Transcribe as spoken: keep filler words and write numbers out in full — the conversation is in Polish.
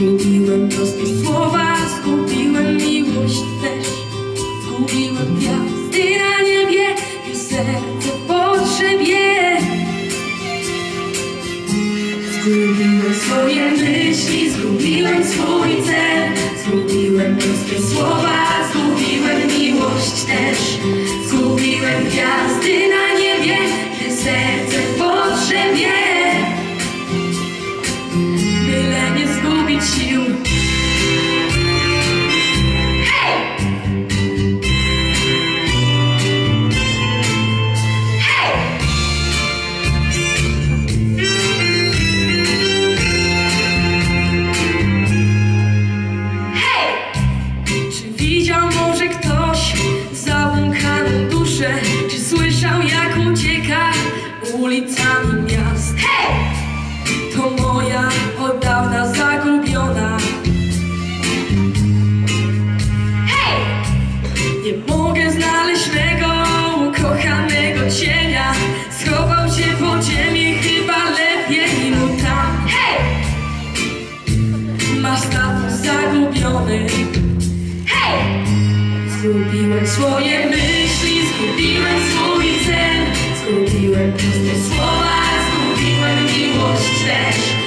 Zgubiłem proste słowa, zgubiłem miłość też. Zgubiłem gwiazdy na niebie i serce w potrzebie. Zgubiłem swoje myśli, zgubiłem swój cel. Zgubiłem proste słowa, zgubiłem miłość też. Zgubiłem gwiazdy na niebie i serce w potrzebie. Byle nie zgubić sił. Widział może ktoś zabłąkaną duszę? Czy słyszał, jak ucieka ulicami miast? Hej! To moja od dawna zagubiona. Hej! Nie mogę znaleźć mego ukochanego cienia. Schował się w podziemie, chyba lepiej mu tam. Hej! Ma status zagubiony. Zgubiłem swoje myśli, zgubiłem swój cel. Zgubiłem proste słowa, zgubiłem miłość też.